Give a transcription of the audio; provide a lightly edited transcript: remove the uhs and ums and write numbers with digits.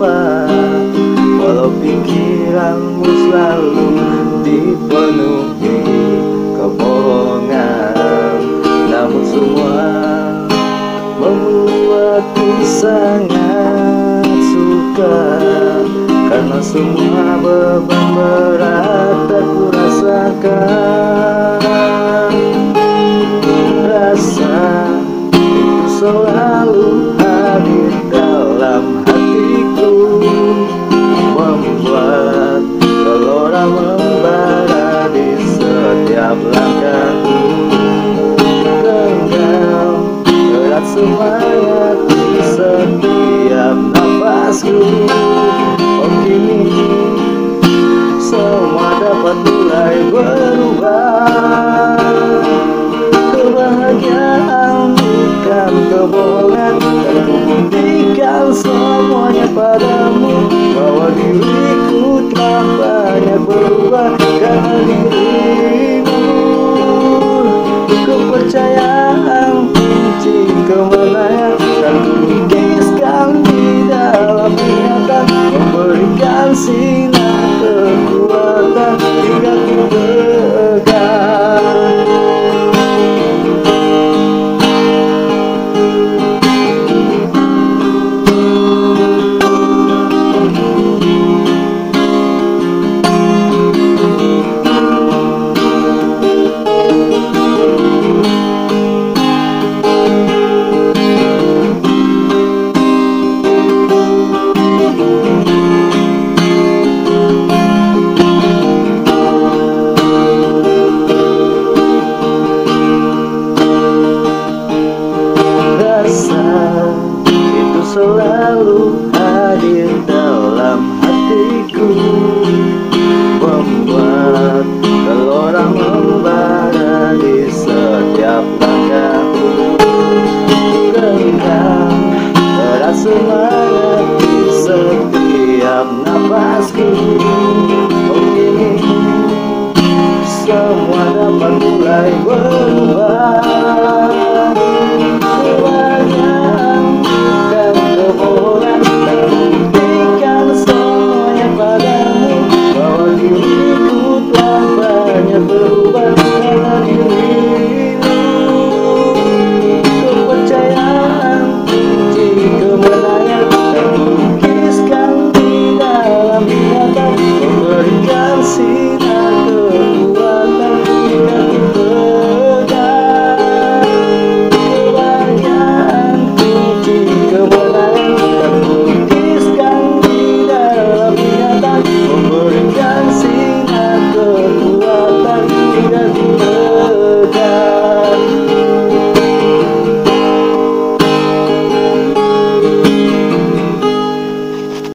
apa, walau pikiranmu selalu dipenuhi kebohongan. Namun semua membuatku sangat suka, karena semua beban berat aku rasakan. Rasa itu selalu hadir dalam hatiku, membuat gelora membara di setiap langkahku. Genggam erat semangat di setiap nafasku. Oh, kini semua dapat mulai berubah. Kebahagiaan bukan kebohongan, dan ku buktikan semuanya padamu, bahwa diriku telah banyak berubah karena dirimu. Kepercayaan kunci kemenangan, dan ku lukiskan di dalam ingatan, memberikan sinar kekuatan hingga ku tegar. Itu selalu hadir dalam hatiku, membuat gelora membara di setiap langkahku. Genggam erat semangat di setiap nafasku. Oh, kini semua dapat mulai berubah. Berubah karena dirimu. Kepercayaan kunci kemenangan, dan lukiskan di dalam ingatan, memberikan